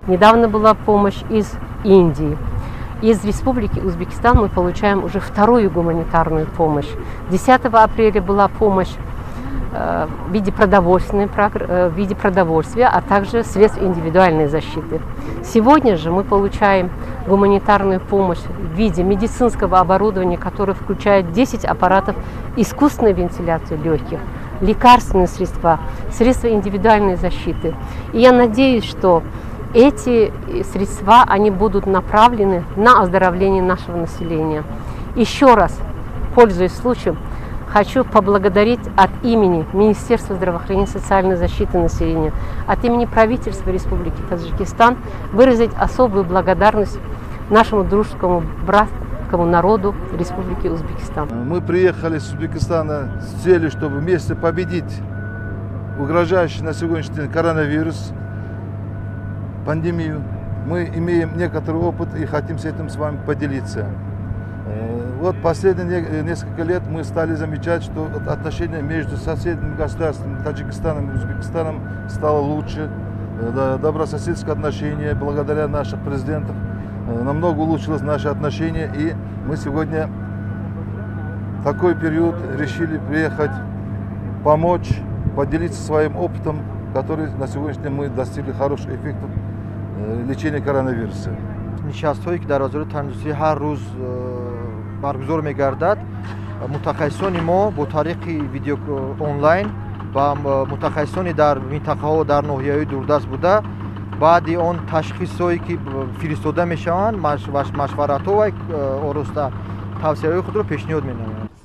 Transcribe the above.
Недавно была помощь из Индии. Из Республики Узбекистан мы получаем уже вторую гуманитарную помощь. 10 апреля была помощь в виде продовольствия, а также средств индивидуальной защиты. Сегодня же мы получаем гуманитарную помощь в виде медицинского оборудования, которое включает 10 аппаратов искусственной вентиляции легких, лекарственные средства, средства индивидуальной защиты. И я надеюсь, что эти средства они будут направлены на оздоровление нашего населения. Еще раз, пользуясь случаем, хочу поблагодарить от имени Министерства здравоохранения и социальной защиты населения, от имени правительства Республики Таджикистан выразить особую благодарность нашему дружескому братскому народу Республики Узбекистан. Мы приехали с Узбекистана с целью, чтобы вместе победить угрожающий на сегодняшний день коронавирус, пандемию. Мы имеем некоторый опыт и хотим с этим с вами поделиться. Вот последние несколько лет мы стали замечать, что отношения между соседними государствами, Таджикистаном и Узбекистаном, стало лучше. Добрососедское отношение благодаря нашим президентам намного улучшилось наши отношения. И мы сегодня в такой период решили приехать, помочь, поделиться своим опытом, который на сегодняшний день мы достигли хороших эффектов лечения коронавируса. нишастҳое ки дар вазорати тандурустӣ ҳар рӯз баргузор мегардад, мутахассисони мо бо тариқи видео онлайн ба мутахассисони дар минтақаҳо дар ноҳияҳои дурдаст буда баъди он ташхисҳое ки фиристода мешаванд машваратҳо ва ороста тавсияҳои худро пешниҳод менамоянд.